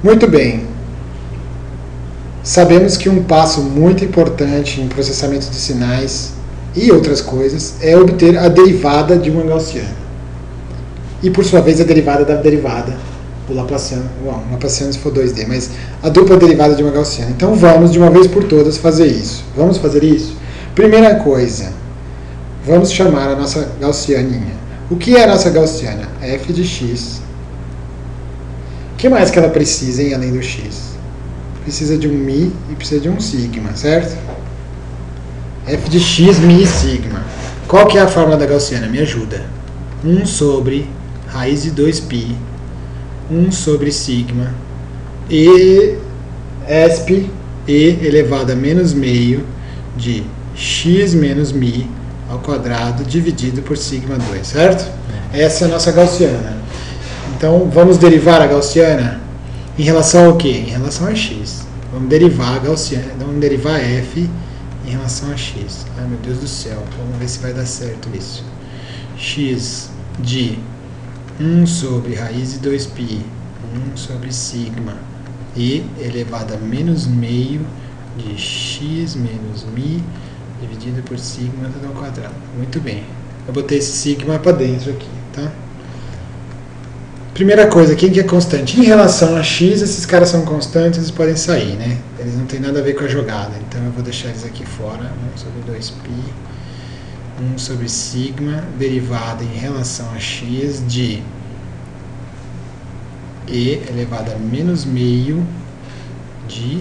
Muito bem. Sabemos que um passo muito importante em processamento de sinais e outras coisas é obter a derivada de uma gaussiana. E por sua vez a derivada da derivada, o Laplaciano, bom, Laplaciano se for 2D, mas a dupla derivada de uma gaussiana. Então vamos de uma vez por todas fazer isso. Vamos fazer isso? Primeira coisa, vamos chamar a nossa gaussianinha. O que é a nossa gaussiana? F de x. O que mais que ela precisa, hein, além do x? Precisa de um mi e precisa de um sigma, certo? F de x, mi e sigma. Qual que é a fórmula da gaussiana? Me ajuda. 1 sobre raiz de 2π, 1 sobre sigma, e esp, e elevado a menos meio de x menos mi ao quadrado dividido por sigma 2, certo? Essa é a nossa gaussiana. Então, vamos derivar a gaussiana em relação ao quê? Em relação a x. Vamos derivar a gaussiana, vamos derivar f em relação a x. Ai, meu Deus do céu, vamos ver se vai dar certo isso. X de 1 sobre raiz de 2π, 1 sobre sigma, e elevado a menos meio de x menos mi dividido por sigma tudo ao quadrado. Muito bem. Eu botei esse sigma para dentro aqui, tá? Primeira coisa, quem que é constante? Em relação a x, esses caras são constantes, eles podem sair, né? Eles não têm nada a ver com a jogada, então eu vou deixar eles aqui fora. 1 sobre 2π, 1 sobre sigma, derivada em relação a x de e elevado a menos meio de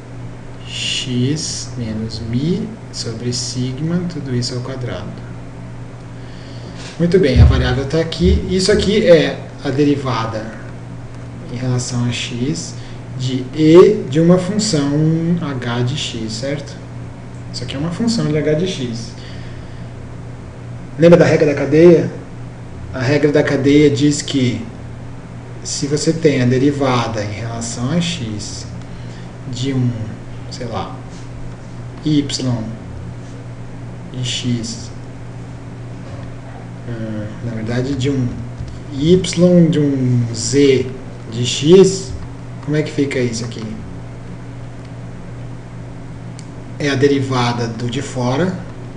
x menos mi sobre sigma, tudo isso ao quadrado. Muito bem, a variável está aqui. Isso aqui é a derivada em relação a x de e de uma função h de x, certo? Isso aqui é uma função de h de x. Lembra da regra da cadeia? A regra da cadeia diz que se você tem a derivada em relação a x de um, sei lá, y de x, na verdade de um y de um z de x, como é que fica isso aqui? É a derivada do de fora,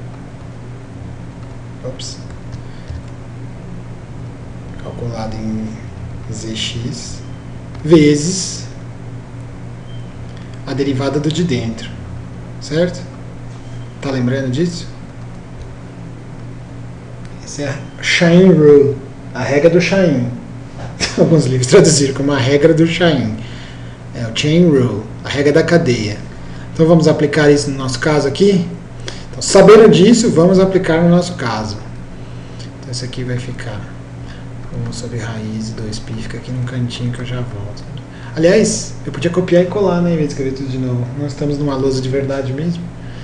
calculado em zx, vezes a derivada do de dentro, certo? Tá lembrando disso? Essa é a Chain Rule, a regra do Chain. Alguns livros traduziram como a regra do Chain. É o Chain Rule, a regra da cadeia. Então vamos aplicar isso no nosso caso aqui. Então, sabendo disso, vamos aplicar no nosso caso. Então isso aqui vai ficar 1 sobre raiz de 2π, fica aqui num cantinho que eu já volto. Aliás, eu podia copiar e colar, né, em vez de escrever tudo de novo. Nós estamos numa lousa de verdade mesmo.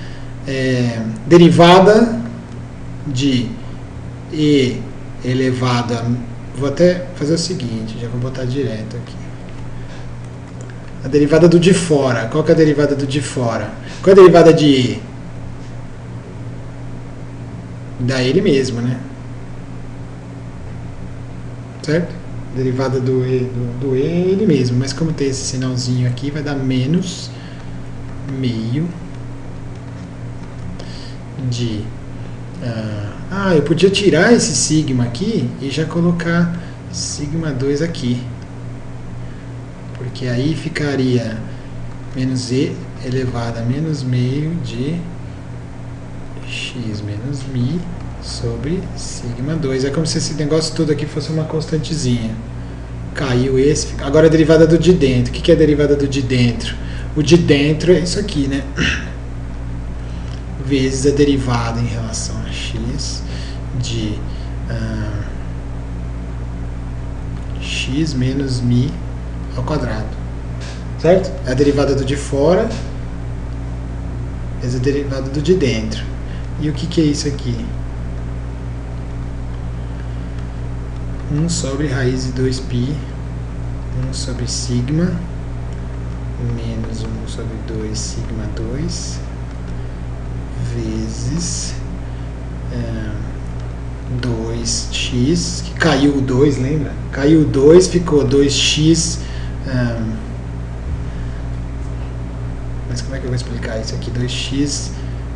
Derivada de e elevado a... Vou até fazer o seguinte, já vou botar direto aqui. A derivada do de fora. Qual que é a derivada do de fora? Qual é a derivada de e? Da ele mesmo, né? Certo? A derivada do e é ele mesmo. Mas como tem esse sinalzinho aqui, vai dar menos meio de... eu podia tirar esse sigma aqui e já colocar sigma 2 aqui. Porque aí ficaria menos e elevado a menos meio de x menos mi sobre sigma 2. É como se esse negócio todo aqui fosse uma constantezinha. Caiu esse. Agora a derivada do de dentro. O que é a derivada do de dentro? O de dentro é isso aqui, né? Vezes a derivada em relação a x de x menos mi ao quadrado, certo? É a derivada do de fora vezes a derivada do de dentro. E o que é isso aqui? 1 sobre raiz de 2π, 1 sobre sigma, menos 1 sobre 2 sigma 2, vezes 2x, que caiu o 2, lembra? Caiu o 2, ficou 2x mas como é que eu vou explicar isso aqui? 2x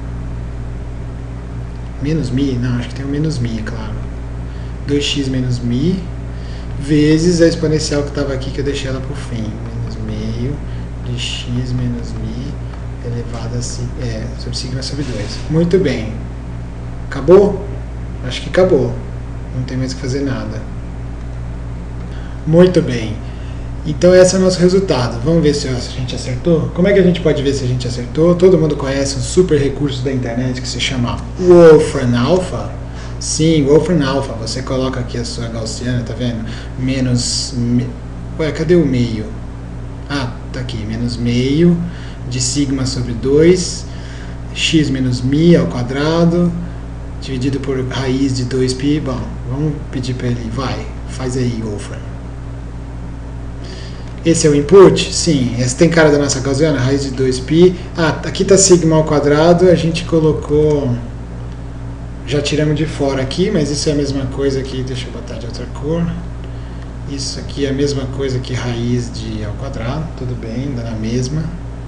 menos mi? Não, acho que tem um menos mi, claro. 2x menos mi vezes a exponencial que estava aqui, que eu deixei ela por fim. Menos meio de x menos mi elevado a sobre sigma sobre 2. Muito bem. Acabou? Acho que acabou. Não tem mais que fazer nada. Muito bem. Então esse é o nosso resultado. Vamos ver se a gente acertou? Como é que a gente pode ver se a gente acertou? Todo mundo conhece um super recurso da internet que se chama Wolfram Alpha. Sim, Wolfram Alpha. Você coloca aqui a sua gaussiana, tá vendo? Ué, cadê o meio? Ah, tá aqui. Menos meio de sigma sobre 2, x menos mi ao quadrado, dividido por raiz de 2π. Bom, vamos pedir para ele, faz aí, Wolfram. Esse é o input? Sim. Esse tem cara da nossa gaussiana, raiz de 2π. Ah, aqui está sigma ao quadrado, a gente colocou, já tiramos de fora aqui, mas isso é a mesma coisa aqui, deixa eu botar de outra cor. Isso aqui é a mesma coisa que raiz de ao quadrado, tudo bem, dá na mesma.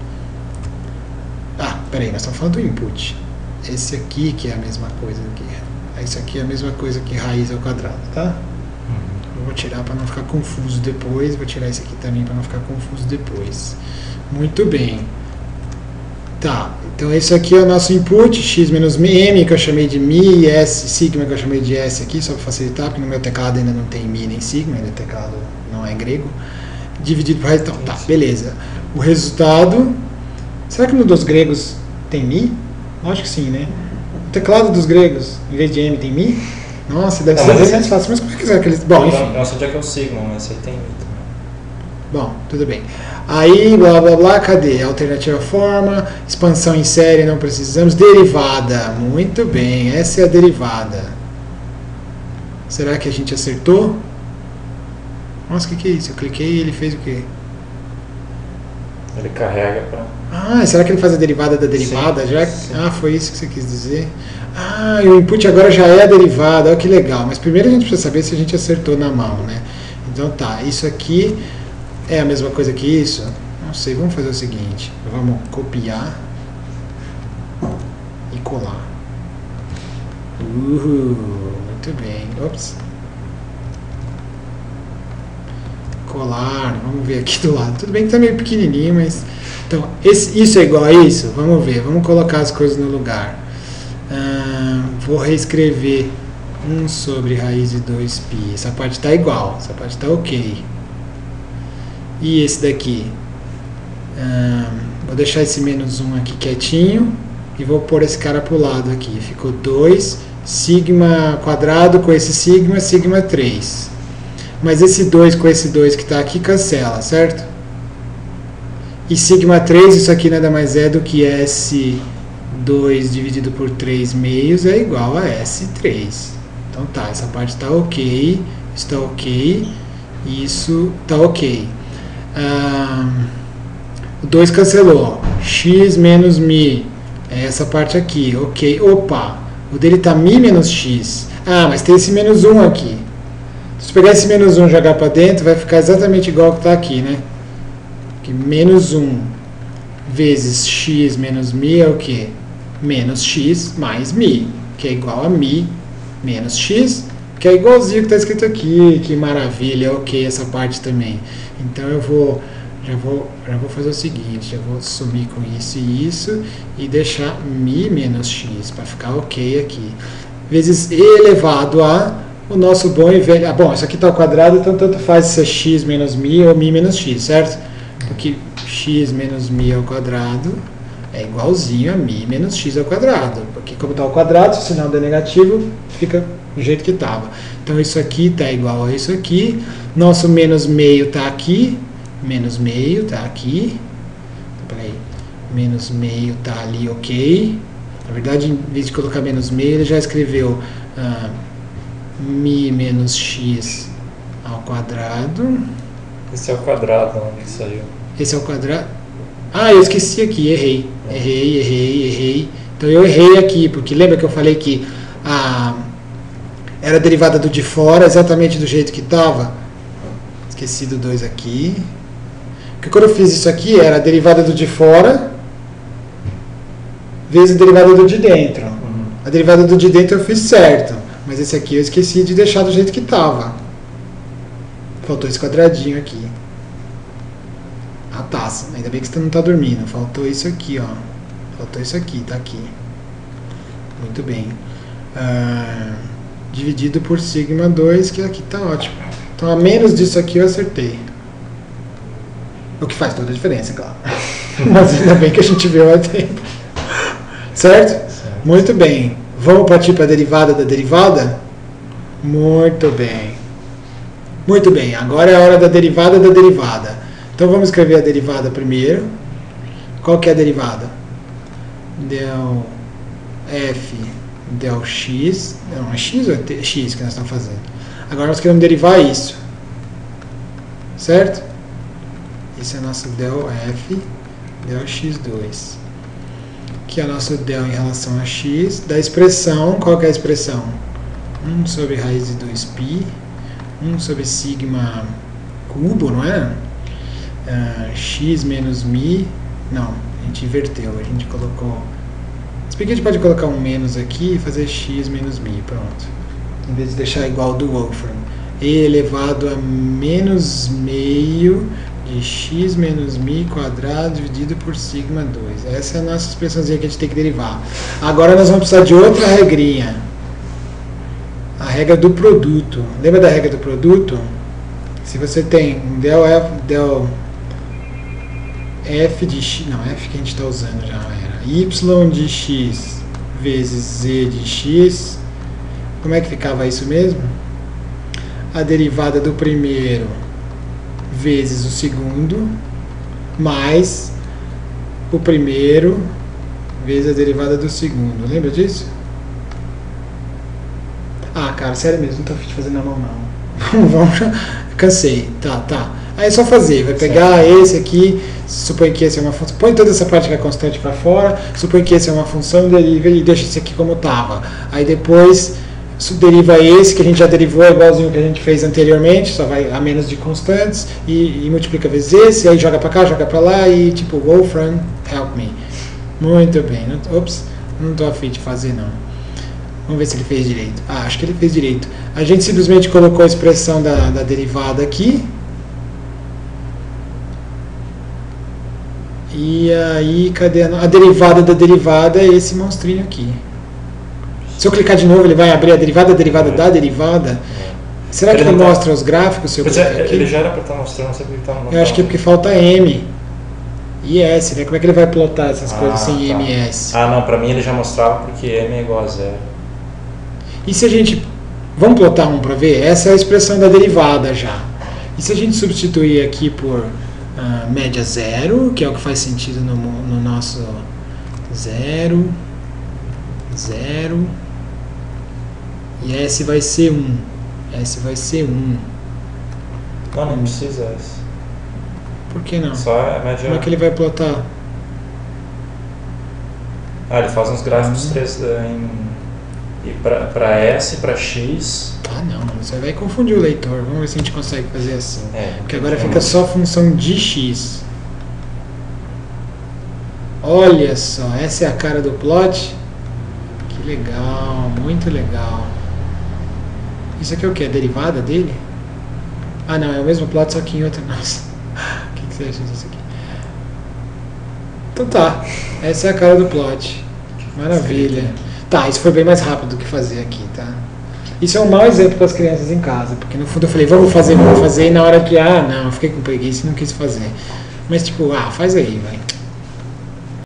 Ah, peraí, nós estamos falando do input. Esse aqui que é a mesma coisa aqui. Isso aqui é a mesma coisa que raiz ao quadrado, tá? Eu vou tirar para não ficar confuso depois. Vou tirar esse aqui também para não ficar confuso depois. Muito bem. Tá, então esse aqui é o nosso input, x menos m, que eu chamei de mi, e s, sigma, que eu chamei de s aqui, só para facilitar, porque no meu teclado ainda não tem mi nem sigma, ainda o teclado não é grego. Dividido por raiz, então, tá, beleza. O resultado, será que no dos gregos tem mi? Acho que sim, né? O teclado dos gregos, em vez de m, tem mi? Nossa, deve ser bem mais fácil, mas como é que será que eles... Bom, enfim. Nossa, onde é que é o sigma, mas você tem mi também. Bom, tudo bem. Aí, blá blá blá, cadê? Alternativa forma, expansão em série, não precisamos. Derivada, muito bem, essa é a derivada. Será que a gente acertou? Nossa, o que é isso? Eu cliquei e ele fez o quê? Ele carrega para... Ah, será que ele faz a derivada da derivada? Sim, Já? sim. Ah, foi isso que você quis dizer. Ah, e o input agora já é a derivada, olha que legal. Mas primeiro a gente precisa saber se a gente acertou na mão, né? Então tá, isso aqui é a mesma coisa que isso? Não sei, vamos fazer o seguinte. Vamos copiar e colar. Muito bem. Ops. Colar, vamos ver aqui do lado. Tudo bem que está meio pequenininho, mas... Então, isso é igual a isso? Vamos ver, vamos colocar as coisas no lugar. Vou reescrever 1 sobre raiz de 2π. Essa parte está igual, essa parte está ok. E esse daqui? Vou deixar esse menos 1 aqui quietinho e vou pôr esse cara para o lado aqui. Ficou 2, sigma quadrado com esse sigma, sigma 3. Mas esse 2 com esse 2 que está aqui cancela, certo? E sigma 3, isso aqui nada mais é do que S2 dividido por 3 meios é igual a S3. Então tá, essa parte está ok, está ok, isso está ok. O 2 cancelou, x menos mi, é essa parte aqui, ok. Opa, o dele está mi menos x. Ah, mas tem esse menos 1 aqui. Se pegar esse menos 1 e jogar para dentro, vai ficar exatamente igual ao que está aqui, né? Que menos 1 vezes x menos mi é o quê? Menos x mais mi, que é igual a mi menos x, que é igualzinho que está escrito aqui. Que maravilha, ok, essa parte também. Então eu já vou fazer o seguinte, eu vou sumir com isso e isso e deixar mi menos x, para ficar ok aqui. Vezes e elevado a o nosso bom e velho... bom, isso aqui está ao quadrado, então tanto faz se é x menos mi ou mi menos x, certo? Porque x menos mi ao quadrado é igualzinho a mi menos x ao quadrado. Porque como está ao quadrado, se o sinal der negativo, fica do jeito que estava. Então isso aqui está igual a isso aqui. Nosso menos meio está aqui. Menos meio está aqui. Então, peraí. Menos meio está ali, ok. Na verdade, em vez de colocar menos meio, ele já escreveu mi menos x ao quadrado. Esse é o quadrado, onde saiu? Esse é o quadrado. Ah, eu esqueci aqui, errei. Errei. Então eu errei aqui, porque lembra que eu falei que era a derivada do de fora, exatamente do jeito que estava? Esqueci do 2 aqui. Porque quando eu fiz isso aqui, era a derivada do de fora, vezes a derivada do de dentro. Uhum. A derivada do de dentro eu fiz certo, mas esse aqui eu esqueci de deixar do jeito que estava. Faltou esse quadradinho aqui. A taça. Ainda bem que você não está dormindo. Faltou isso aqui, ó. Faltou isso aqui, tá aqui. Muito bem. Dividido por sigma 2, que aqui tá ótimo. Então, a menos disso aqui eu acertei. O que faz toda a diferença, claro. Mas ainda bem que a gente viu há tempo. Certo? Muito bem. Vamos partir para a derivada da derivada? Muito bem. Muito bem. Agora é a hora da derivada da derivada. Então vamos escrever a derivada primeiro. Qual que é a derivada? Del f del x. Não, é x ou é x que nós estamos fazendo? Agora nós queremos derivar isso. Certo? Esse é o nosso del f del x2. Que é o nosso del em relação a x. Da expressão, qual que é a expressão? 1 sobre raiz de 2π. 1 sobre sigma cubo, não é? X menos mi. Não, a gente inverteu. A gente colocou... Se bem que a gente pode colocar um menos aqui e fazer x menos mi. Pronto. Em vez de deixar igual do Wolfram. E elevado a menos meio de x menos mi quadrado dividido por sigma 2. Essa é a nossa expressãozinha que a gente tem que derivar. Agora nós vamos precisar de outra regrinha. A regra do produto. Lembra da regra do produto? Se você tem um del f de x, não, f que a gente está usando já era y de x vezes z de x, como é que ficava isso mesmo? A derivada do primeiro vezes o segundo, mais o primeiro vezes a derivada do segundo. Lembra disso? Ah, cara, sério mesmo, não tô afim de fazer na mão, não. Vamos, cansei. Tá. Aí é só fazer, vai pegar esse aqui, supõe que esse é uma função, põe toda essa parte que é constante para fora, supõe que esse é uma função, deriva e deixa esse aqui como estava. Aí depois deriva esse, que a gente já derivou, igualzinho que a gente fez anteriormente, só vai a menos de constantes, e multiplica vezes esse, aí joga para cá, joga para lá, e tipo, Wolfram, help me. Muito bem. Ops, não tô afim de fazer, não. Vamos ver se ele fez direito. Ah, acho que ele fez direito. A gente simplesmente colocou a expressão da derivada aqui. E aí, cadê a derivada da derivada? É esse monstrinho aqui. Se eu clicar de novo, ele vai abrir a derivada da derivada. Será que ele mostra os gráficos? Se eu clicar aqui? Ele já era para estar mostrando, não sei porque está mostrando. Eu acho que é porque falta M e S, né? Como é que ele vai plotar essas coisas sem M e S? Ah, não, para mim ele já mostrava porque M é igual a 0. E se a gente... Vamos plotar um para ver? Essa é a expressão da derivada já. E se a gente substituir aqui por média 0, que é o que faz sentido no nosso 0, 0, e S vai ser 1. S vai ser 1. Não precisa S. Por que não? Só a média... Como é que ele vai plotar? Ele faz uns gráficos 3 e para S, para X... não, você vai confundir o leitor. Vamos ver se a gente consegue fazer assim. Porque agora entendi. fica só função de X. Olha só, essa é a cara do plot. Que legal, muito legal. Isso aqui é o que? A derivada dele? Ah não, é o mesmo plot, só que em outra... Nossa, o que você acha disso aqui? Então tá, essa é a cara do plot. Maravilha. Tá, isso foi bem mais rápido do que fazer aqui, tá? Isso é um mau exemplo para as crianças em casa, porque no fundo eu falei, vamos fazer, e na hora que, não, eu fiquei com preguiça e não quis fazer. Mas tipo, faz aí, vai.